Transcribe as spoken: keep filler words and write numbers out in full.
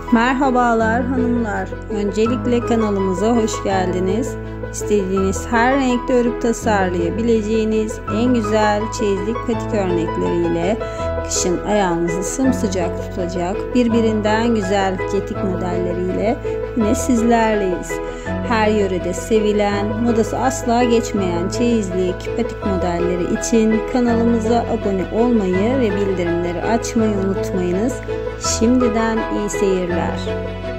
Merhabalar hanımlar. Öncelikle kanalımıza hoş geldiniz. İstediğiniz her renkte örüp tasarlayabileceğiniz en güzel çeyizlik patik örnekleriyle kışın ayağınızı sımsıcak tutacak birbirinden güzel cetik modelleriyle yine sizlerleyiz. Her yörede sevilen, modası asla geçmeyen çeyizlik patik modelleri için kanalımıza abone olmayı ve bildirimleri açmayı unutmayınız. Şimdiden iyi seyirler.